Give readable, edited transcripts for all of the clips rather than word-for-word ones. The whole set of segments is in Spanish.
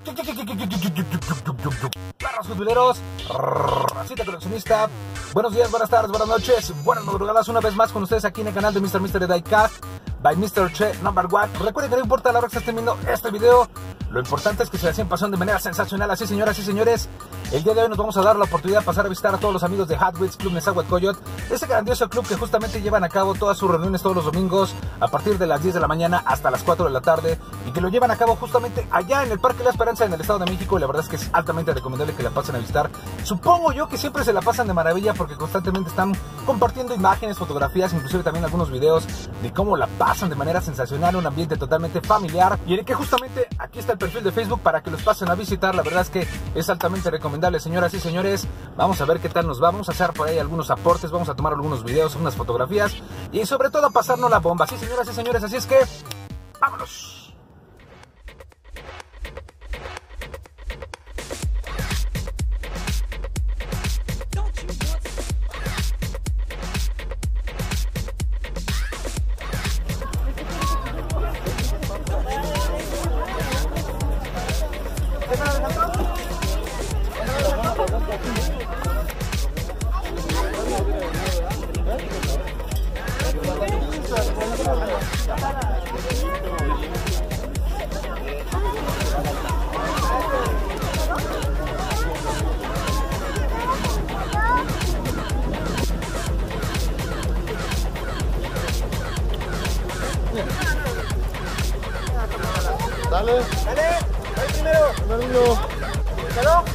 Perros futboleros, racita coleccionista. Buenos días, buenas tardes, buenas noches, buenas madrugadas. Una vez más con ustedes aquí en el canal de Mr. Diecast by Mr. Che Number One. Recuerden que no importa la hora que estén viendo este video, lo importante es que se la estén pasando de manera sensacional. Así, señoras y señores, el día de hoy nos vamos a dar la oportunidad de pasar a visitar a todos los amigos de Hot Wheels Club Nezahualcóyotl, ese grandioso club que justamente llevan a cabo todas sus reuniones todos los domingos a partir de las 10 de la mañana hasta las 4 de la tarde, y que lo llevan a cabo justamente allá en el Parque La Esperanza en el Estado de México. Y la verdad es que es altamente recomendable que la pasen a visitar. Supongo yo que siempre se la pasan de maravilla porque constantemente están compartiendo imágenes, fotografías, inclusive también algunos videos de cómo la pasan de manera sensacional, un ambiente totalmente familiar, y en el que justamente aquí está el perfil de Facebook para que los pasen a visitar. La verdad es que es altamente recomendable, señoras y señores. Vamos a ver qué tal nos va, vamos a hacer por ahí algunos aportes, vamos a tomar algunos videos, unas fotografías y sobre todo a pasarnos la bomba. Sí, señoras y señores, así es que vámonos. Dale, ahí primero. Primero. ¿Claro?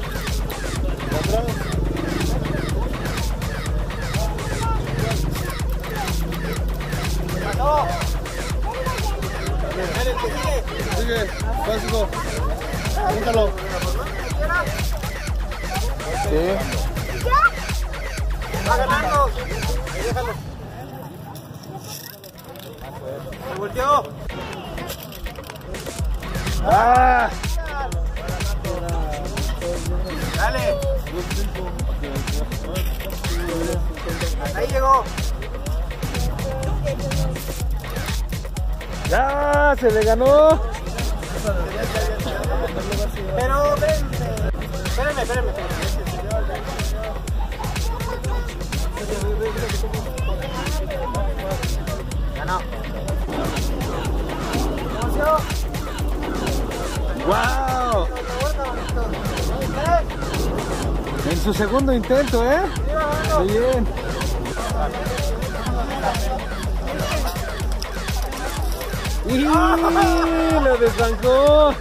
¡Pasó! Sigue, básico. Déjalo. Sí. Va ganando. Déjalo. Se volteó. ¡Ah! Dale. Ahí llegó. ¡Ya! ¡Se le ganó! Pero ven. Espérame. Ganó. ¡Wow! En su segundo intento, ¿eh? Muy bien. ¡Y lo desbancó!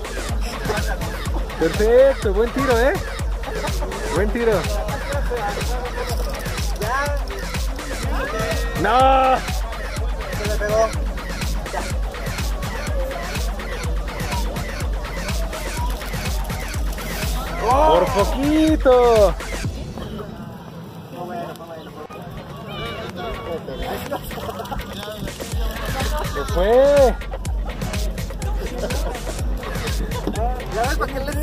Perfecto, buen tiro, ¿eh? Buen tiro. ¡No! Se le pegó. ¡Por poquito! ¡Se fue! ¿Ya ves para qué les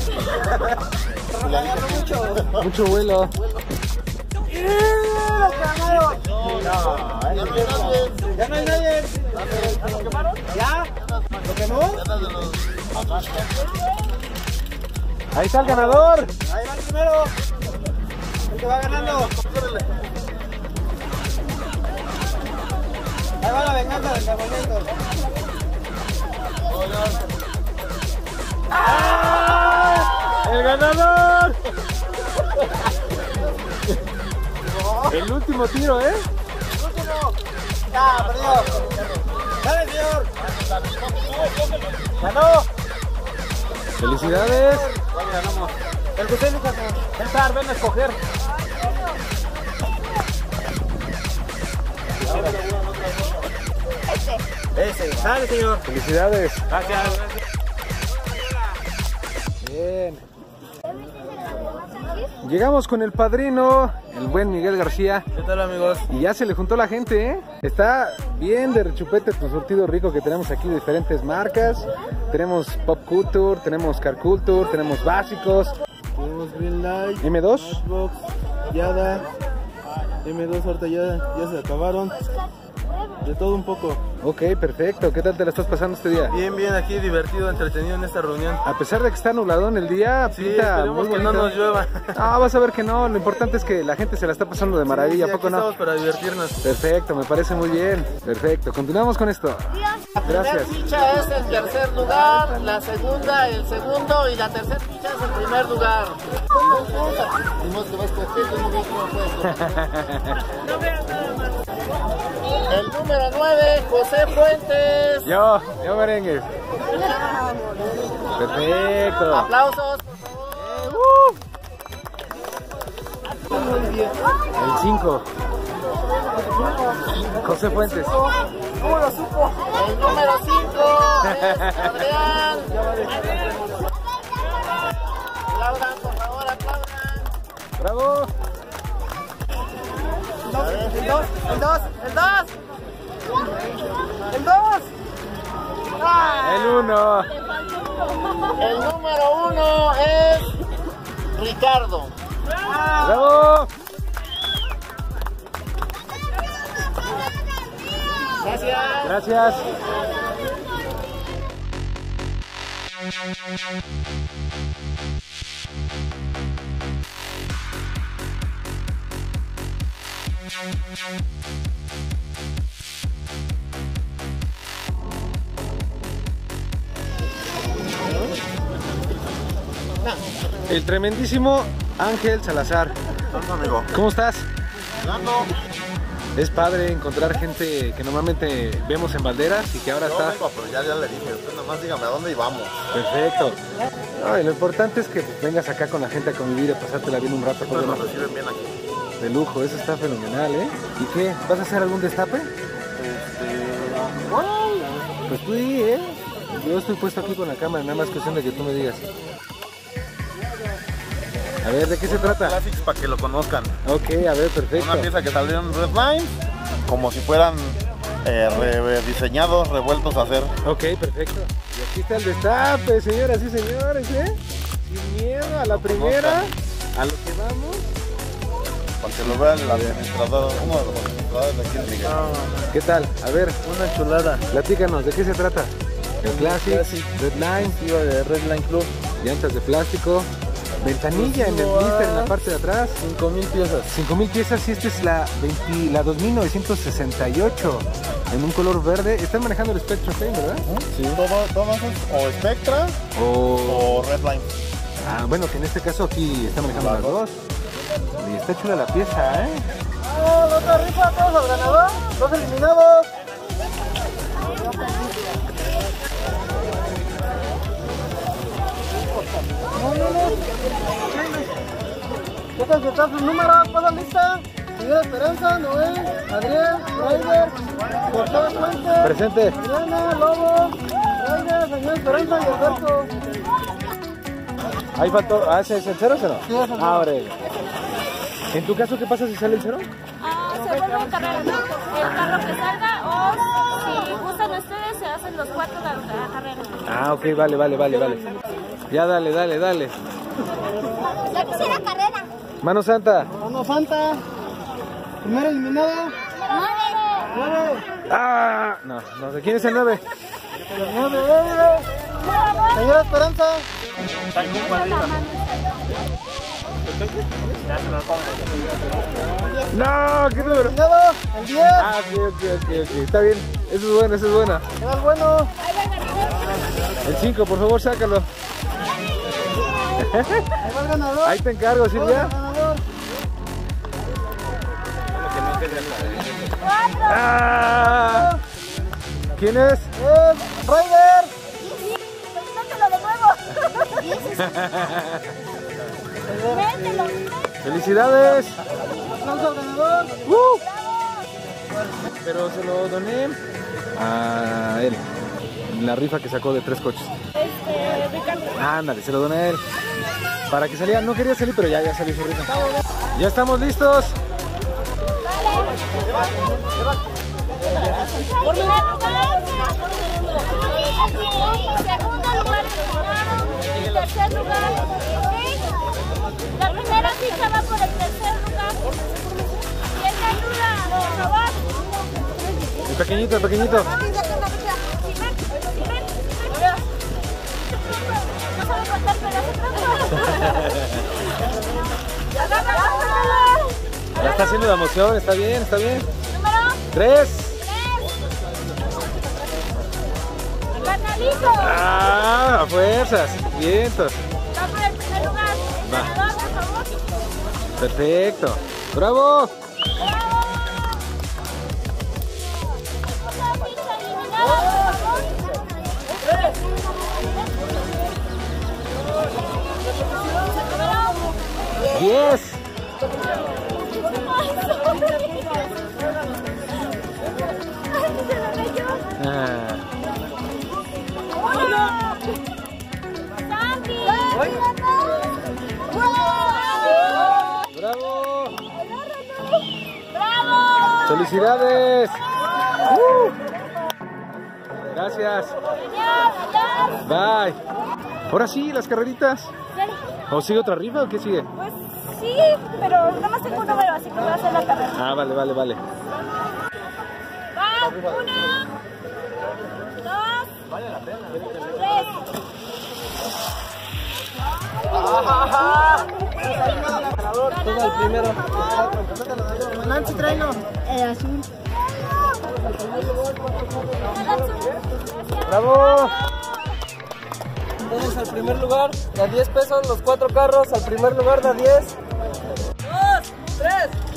le agarro mucho? Mucho vuelo. Ya no hay nadie. ¿Lo quemaron? ¿Ya? ¿Lo quemó? Ahí está el ganador. Ahí va el primero. El que va ganando. Ahí va la venganza del carboneto. ¡Ah! ¡El ganador! El último tiro, ¿eh? El último. Ya, perdió. Dale, señor. Ganó. ¡Felicidades! Ganamos. El que usted nunca se... César, ven a escoger. Ese. Dale, señor. ¡Felicidades! Gracias. Bien. Llegamos con el padrino, el buen Miguel García. ¿Qué tal, amigos? Y ya se le juntó la gente, ¿eh? Está bien de rechupete tu surtido rico que tenemos aquí de diferentes marcas. Tenemos Pop Culture, tenemos Car Culture, tenemos básicos. Tenemos Greenlight, M2. Xbox, Yada, M2 ahorita ya se acabaron. De todo un poco. Ok, perfecto. ¿Qué tal te la estás pasando este día? Bien, bien, aquí divertido, entretenido en esta reunión. A pesar de que está nubladón el día, Sí, pinta esperemos muy que no bonito. nos llueva. Ah, vas a ver que no. Lo importante es que la gente se la está pasando de maravilla. Sí, ¿A poco aquí no? estamos para divertirnos. Perfecto, me parece muy bien. Perfecto. Continuamos con esto. La primera Gracias. ficha es el tercer lugar, la segunda el segundo y la tercera ficha es el primer lugar. Tenemos que vas a escoger, yo no veo cómo puedes. El número 9, José Fuentes. Yo merengue. Perfecto. Aplausos, por favor. El 5. José Fuentes. ¿Cómo lo supo? El número 5 es Adrián. Aplaudan, por favor, aplaudan. Bravo. El 2. El 1. El número 1 es Ricardo. Bravo. Gracias. Gracias. El tremendísimo Ángel Salazar. Amigo. ¿Cómo estás? Es padre encontrar gente que normalmente vemos en Valderas y que ahora está. Pero ya le dije, usted nomás dígame a dónde íbamos. Perfecto. No, y lo importante es que pues, vengas acá con la gente a convivir, a pasásela bien un rato. Siempre ¿no? nos reciben bien aquí. De lujo, eso está fenomenal, ¿eh? ¿Y qué? ¿Vas a hacer algún destape? Pues tú di, ¿eh? Yo estoy puesto aquí con la cámara, nada más cuestión de que tú me digas. A ver, ¿de qué se trata? Classics para que lo conozcan. Ok, a ver, perfecto. Una pieza que salió en Redline, como si fueran rediseñados, revueltos a hacer. Ok, perfecto. Y aquí está el destape, señoras y señores, ¿eh? Sin miedo a la primera, a lo que vamos. Para que lo vea el administrador, uno de los administradores de aquí en Miguel. ¿Qué tal? A ver, Una chulada. platícanos, ¿de qué se trata? El Classic, Redline, Iba de Redline Club. llantas de plástico, ventanilla en el blister en la parte de atrás. 5,000 piezas. 5,000 piezas y esta es la 2968 en un color verde. Están manejando el Spectra Flame, ¿verdad? Sí. Todo eso es o Spectra o Redline. Ah, bueno, que en este caso aquí está manejando las dos. Y está chula la pieza, ¿eh? Otra rifa, todos al ganador, 2 eliminados. ¿Qué están sus números? ¿Todos listos? Señora Esperanza, Noé, Adrián, Ryder, José Fuentes, Presente. Adriana, Lobo, Ryder, señora Esperanza y Alberto. Ahí faltó. ¿Ah, ese es el cero o no? Sí, es el cero. Abre. ¿En tu caso qué pasa si sale el cero? Se vuelve en carrera, ¿no? El carro que salga o si gustan ustedes se hacen los 4 de la carrera. Ah, ok, vale. Ya dale. Yo quisiera carrera. Mano Santa. Mano Santa, primer eliminado. 9. Ah, no sé quién es el 9. Señora Esperanza. No, qué número. Eliminado, el 10. Ah, ok. Está bien. Eso es bueno. Queda el bueno. El 5, por favor, sácalo. Ahí va el ganador. Ahí te encargo, Silvia. Ganador. Ah, ¿quién es? Ryder. Mételo de nuevo. Mételo. ¡Felicidades! Aplauso al ganador. Pero se lo doné a él. En la rifa que sacó de 3 coches. Ricardo. Ándale, se lo doné a él. Para que saliera, no quería salir, pero ya salió su rifa. Ya estamos listos. Por primer lugar. Segundo lugar. Tercer lugar. La primera ficha va por el tercer lugar. ¿Quién te ayuda, por favor? El pequeñito, el pequeñito. No sabe contar, pero hace trampa. Ya está haciendo la emoción, está bien, está bien. Número 3. 3. Carnalito. Ah, a fuerzas. Vientos. Va por el primer lugar. El Va. ganador, por favor. Perfecto. ¡Bravo! Una ficha eliminada, por favor. 10. Ah, ¡bravo! ¡Bravo! ¡Felicidades! Gracias. Bye. Ahora sí, las carreritas. ¿O sigue otra rifa o qué sigue? Pues sí, pero nada más tengo un número, así que voy a hacer la carrera. Ah, vale, vale, vale. Va, 1, 2, 3. Todo el primero. Nancy, tráelo. El azul. ¡Bravo! Todos al primer lugar, de a 10 pesos, los 4 carros al primer lugar de a 10. 2, 3.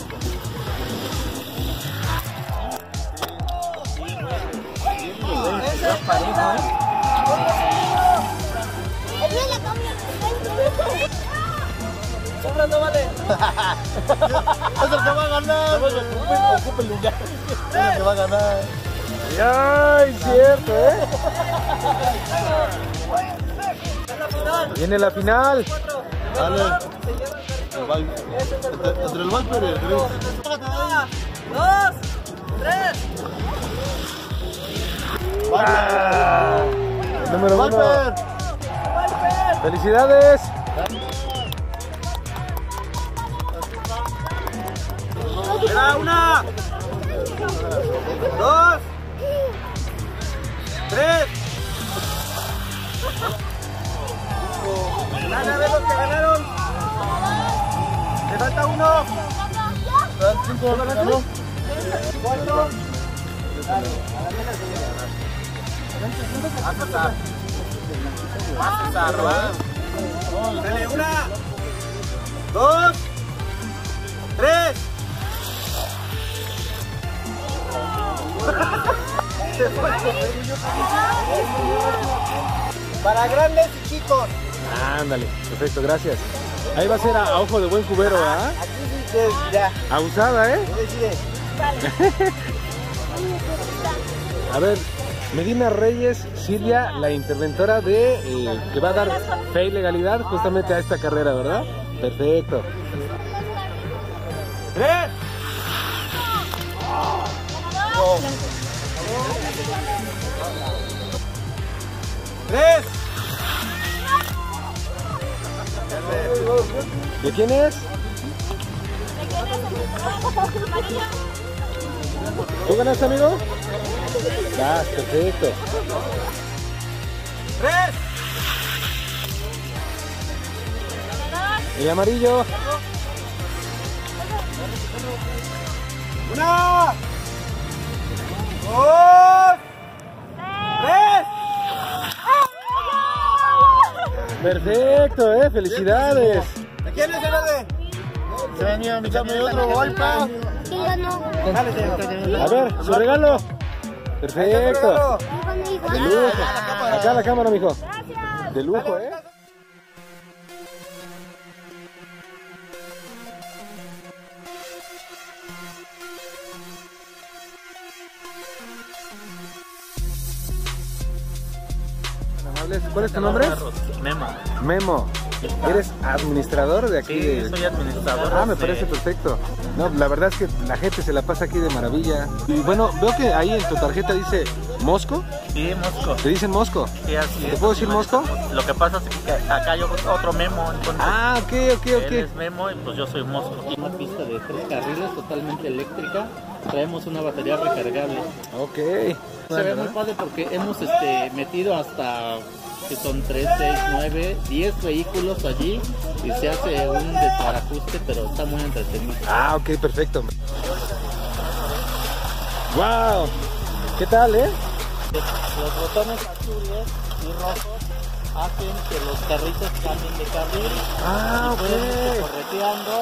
Sobra no vale. Es el que va a ganar. Ocupe el lugar. Es el que va a ganar. ¡Ay, cierto, Viene la final. Dale. Entre el Valper y el Gris. 2, 3. Número 1. Valper. ¡Felicidades! Era 1, 2, 3. Van a ver los que ganaron. Le falta 1. 5 ganó. 4. Vas a estar, dale, 1, 2, 3. Para grandes y chicos. Ándale, perfecto, gracias. Ahí va a ser a ojo de buen cubero, ¿ah? Aquí sí que ya. Abusada, ¿eh? ¿Qué decide? A ver, Medina Reyes, Silvia, la interventora de que va a dar fe y legalidad justamente a esta carrera, ¿verdad? Perfecto. 3. ¿De quién es? ¿Tú ganaste, amigo? Vas, perfecto. 3. El amarillo. 1, 2, 3. Perfecto, felicidades. ¿De quién es el verde? Se venía a mi cama y otro Valper. ¿Quién ganó? A ver, su regalo. Perfecto. De lujo. Acá a la cámara, mijo. De lujo, ¿Cuál es tu nombre? Memo. Memo. ¿Eres administrador de aquí? Sí, soy administrador. Ah, me parece perfecto. No, la verdad es que la gente se la pasa aquí de maravilla. Y bueno, veo que ahí en tu tarjeta dice Mosco. Sí, Mosco. ¿Te dicen Mosco? Sí, así es. ¿Te puedo decir Mosco? Lo que pasa es que acá hay otro Memo, entonces... Ah, ok. Él es Memo y pues yo soy Mosco. Una pista de 3 carriles totalmente eléctrica. Traemos una batería recargable. Ok. Se ve muy padre porque hemos metido hasta que son 3, 6, 9, 10 vehículos allí y se hace un desbarajuste, pero está muy entretenido. Ah, ok, perfecto. Wow. ¿Qué tal, Los botones azules y rojos hacen que los carritos cambien de carril. Ah, y pueden irse correteando.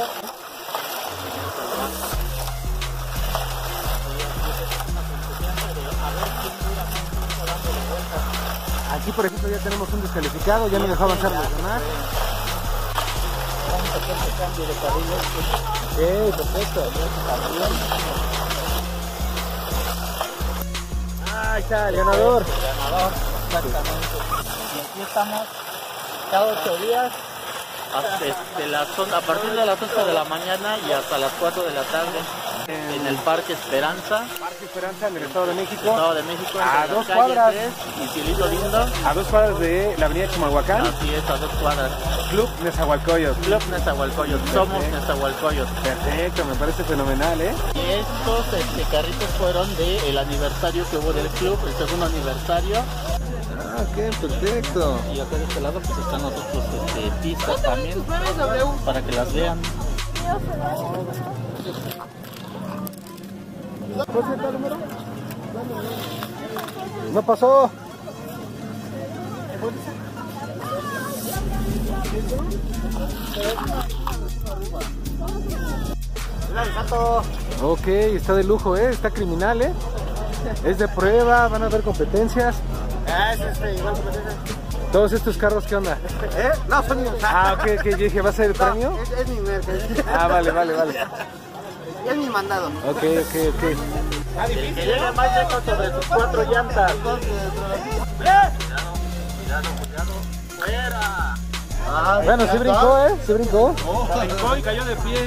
Aquí, por ejemplo, ya tenemos un descalificado, ya no dejó avanzar los demás. Un pequeño cambio de carriles. Ok, perfecto. Ah, ahí está, el ganador. Ganador, exactamente. Y aquí estamos cada 8 días, hasta a partir de las 8 de la mañana y hasta las 4 de la tarde. En el Parque Esperanza. Parque Esperanza en el Estado de México. Estado de México, a entre 2 la calle cuadras. 3 y Cielito Lindo. A 2 cuadras de la avenida Chimalhuacán. Así es, a 2 cuadras. Club Nezahualcóyotl. Club Nezahualcóyotl. Somos Nezahualcóyotl. Perfecto, me parece fenomenal, Y estos carritos fueron del aniversario que hubo del club, el segundo aniversario. Ah, ok, perfecto. Y acá de este lado pues están las otras pistas también, para que las vean. No pasó. Ok, está de lujo, está criminal, es de prueba, van a haber competencias. Igual competencia. Todos estos carros, ¿qué onda? No, son míos. Ah, ok, yo dije, ¿va a ser el premio? Es mi merca. Ah, vale. Es mi mandado. Ok. El que llegue más lejos sobre sus 4 llantas. Cuidado. ¡Fuera! Bueno, se brincó, se brincó. Brincó y cayó de pie.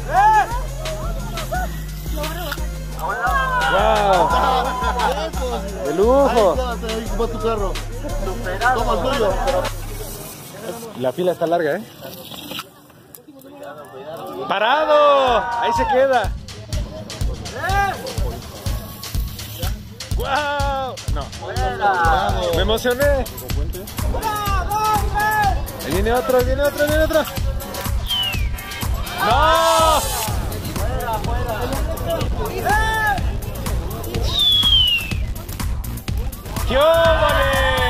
Wow. De lujo. Ahí va tu carro. Superado. Toma el tuyo. La fila está larga, ¡Parado! Ahí se queda. ¡Wow! No. Me emocioné. Ahí viene otro. ¡No! ¡Qué óvole!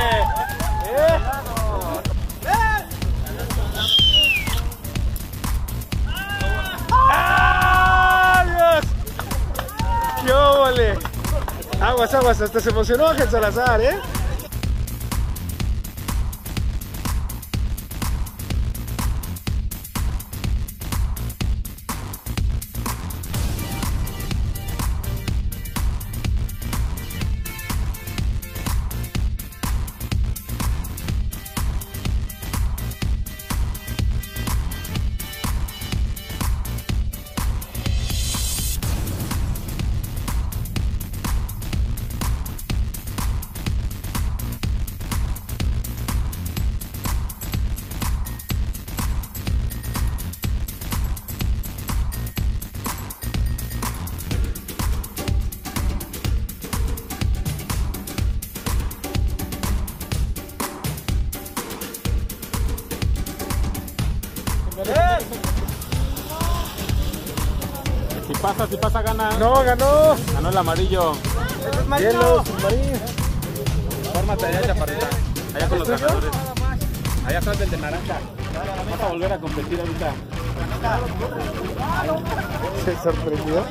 ¡Adiós! ¡Qué óvole! Aguas, hasta se emocionó Ángel Salazar, Si pasa, gana. No, ganó. Ganó el amarillo. Hielo, submarino. Fórmate allá, chaparrita. Allá con los ganadores. Allá atrás del de naranja. Vamos a volver a competir ahorita. Se sorprendió.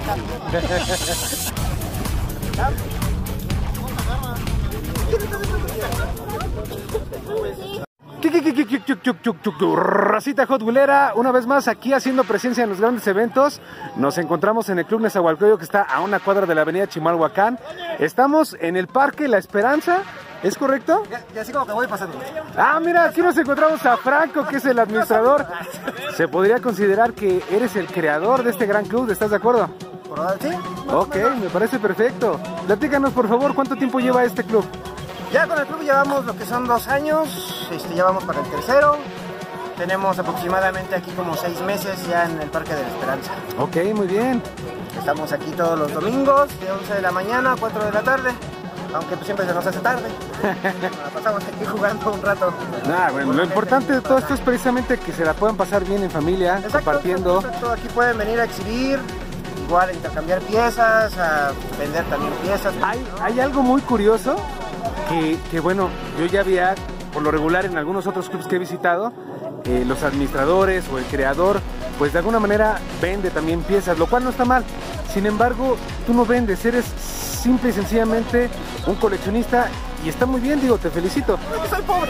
Racita Hot Wheelera, una vez más aquí haciendo presencia en los grandes eventos. Nos encontramos en el Club Nezahualcóyotl, que está a 1 cuadra de la avenida Chimalhuacán. Estamos en el Parque La Esperanza, ¿Es correcto? Y así como que voy pasando. Ah, mira, aquí nos encontramos a Franco, que es el administrador. Se podría considerar que eres el creador de este gran club, ¿estás de acuerdo? ¿Sí? Ok, me parece perfecto. Platícanos, por favor, ¿cuánto tiempo lleva este club? Ya con el club llevamos lo que son 2 años, ya vamos para el tercero. Tenemos aproximadamente aquí como 6 meses ya en el Parque de la Esperanza. Ok, muy bien. Estamos aquí todos los domingos, de 11 de la mañana a 4 de la tarde. Aunque pues siempre se nos hace tarde. La pasamos aquí jugando un rato. Bueno, lo importante de todo esto es precisamente que se la puedan pasar bien en familia, compartiendo. Exacto. Aquí pueden venir a exhibir, igual a intercambiar piezas, a vender también piezas. Hay algo muy curioso que bueno, yo ya había, por lo regular en algunos otros clubs que he visitado, los administradores o el creador, pues de alguna manera vende también piezas, lo cual no está mal. Sin embargo, tú no vendes, eres simple y sencillamente un coleccionista y está muy bien, digo, te felicito. Porque soy pobre.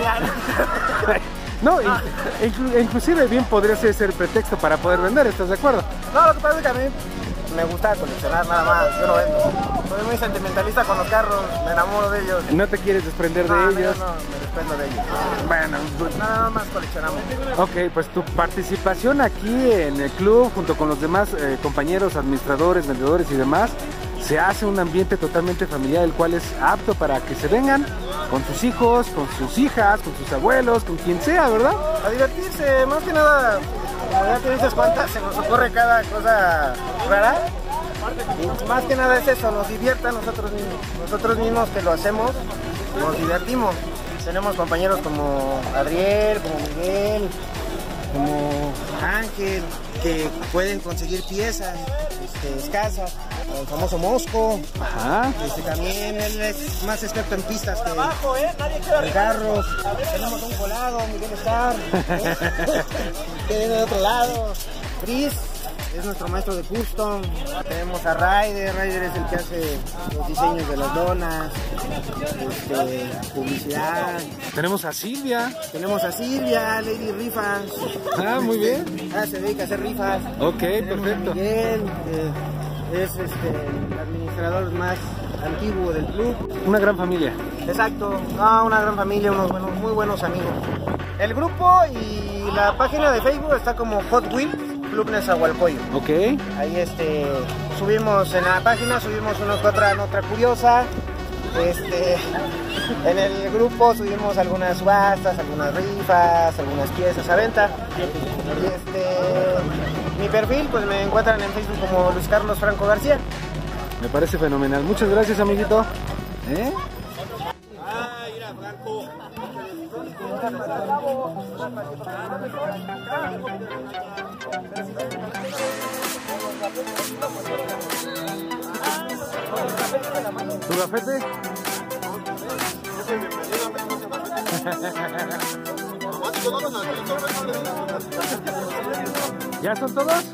No, inclusive bien podría ser el pretexto para poder vender, ¿estás de acuerdo? No, lo que pasa es que a mí me gusta coleccionar nada más, yo no vendo. Soy muy sentimentalista con los carros, me enamoro de ellos. ¿No te quieres desprender de ellos? No, me desprendo de ellos. Bueno, nada más coleccionamos. Ok, pues tu participación aquí en el club, junto con los demás compañeros, administradores, vendedores y demás, se hace un ambiente totalmente familiar, el cual es apto para que se vengan con sus hijos, con sus hijas, con sus abuelos, con quien sea, ¿verdad? A divertirse, más que nada, como ya te dices cuántas, se nos ocurre cada cosa rara. Y más que nada es eso, nos divierta nosotros mismos que lo hacemos, nos divertimos. Tenemos compañeros como Adriel, como Miguel, como Ángel, que pueden conseguir piezas escasas, el famoso Mosco. Ajá. También él es más experto en pistas que en carros. Tenemos un colado, Miguel Star, que viene de otro lado. Chris es nuestro maestro de custom. Tenemos a Ryder es el que hace los diseños de las donas, publicidad. Tenemos a Silvia. Lady Rifas. Ah, muy bien. Se dedica a hacer rifas. Ok, Tenemos perfecto. a Miguel, es el administrador más antiguo del club. Una gran familia. Exacto, una gran familia, muy buenos amigos. El grupo y la página de Facebook está como Hot Wheels Club Nezahualcóyotl. Ok. Ahí subimos en la página, subimos una que otra nota curiosa. En el grupo subimos algunas subastas, algunas rifas, algunas piezas a venta. Y mi perfil, pues me encuentran en Facebook como Luis Carlos Franco García. Me parece fenomenal. Muchas gracias, amiguito. Mira, Franco. ¿Tu gafete? ¿Ya son todos?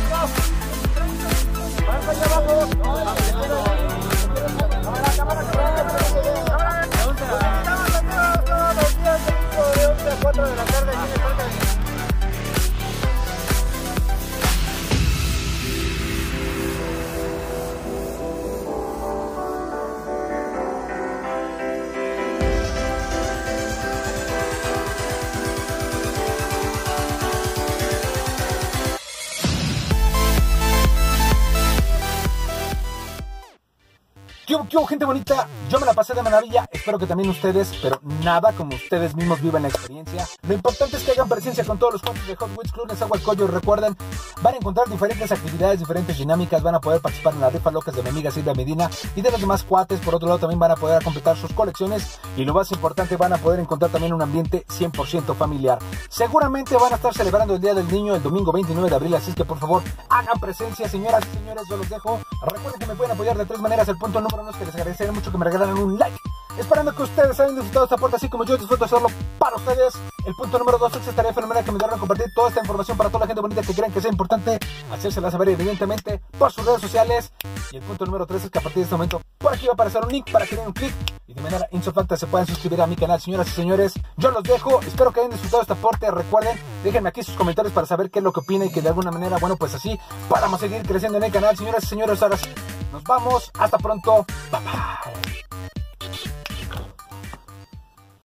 Todos los días de 11 a 4 de la tarde aquí en el Parque. ¿Qué hubo, gente bonita? Yo me la pasé de maravilla, espero que también ustedes, pero nada como ustedes mismos vivan la experiencia. Lo importante es que hagan presencia con todos los cuentos de Hot Wheels Club Nezahualcóyotl. Recuerden, van a encontrar diferentes actividades, diferentes dinámicas, van a poder participar en las rifas locas de mi amiga Silvia Medina y de los demás cuates. Por otro lado, también van a poder completar sus colecciones y lo más importante, van a poder encontrar también un ambiente 100% familiar. Seguramente van a estar celebrando el Día del Niño el domingo 29 de abril, así que por favor, hagan presencia, señoras y señores, yo los dejo. Recuerden que me pueden apoyar de 3 maneras. El punto número 1 es que les agradeceré mucho que me regalaran un like, esperando que ustedes hayan disfrutado esta puerta así como yo disfruto hacerlo para ustedes. El punto número 2 es que estaría fenomenal que me dieran a compartir toda esta información para toda la gente bonita que crean que sea importante, hacérsela saber evidentemente por sus redes sociales. Y el punto número 3 es que a partir de este momento por aquí va a aparecer un link para que den un clic y de manera insofacta se puedan suscribir a mi canal. Señoras y señores, yo los dejo, espero que hayan disfrutado este aporte. Recuerden, déjenme aquí sus comentarios para saber qué es lo que opinan y que de alguna manera, bueno, pues así podamos seguir creciendo en el canal. Señoras y señores, ahora sí, nos vamos, hasta pronto, bye bye.